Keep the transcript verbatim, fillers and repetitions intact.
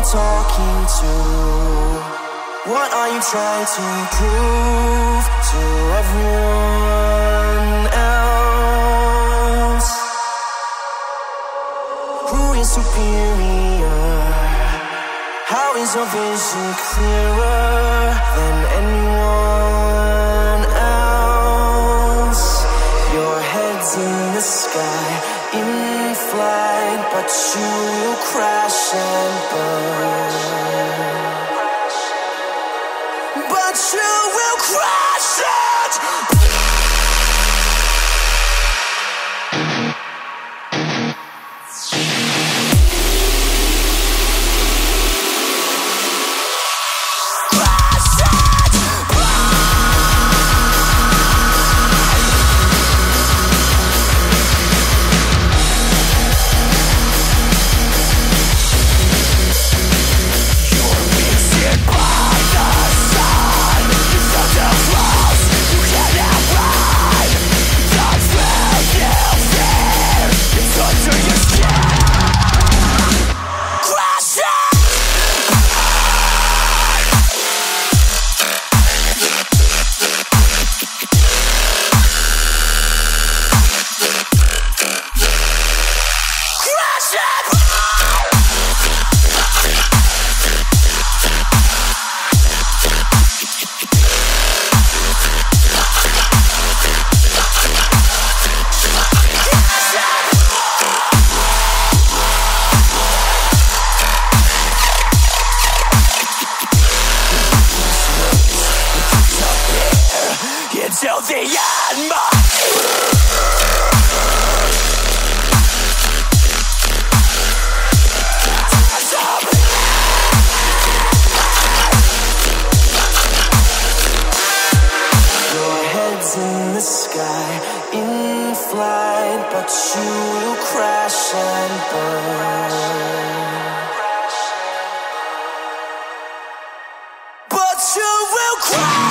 talking to? What are you trying to prove to everyone else? Who is superior? How is your vision clearer than anyone else? Your head's in the sky, in flight, but you will crash and burn. But you will crash and burn. Till the end, your head's in the sky, in flight, but you will crash and burn. But you will crash.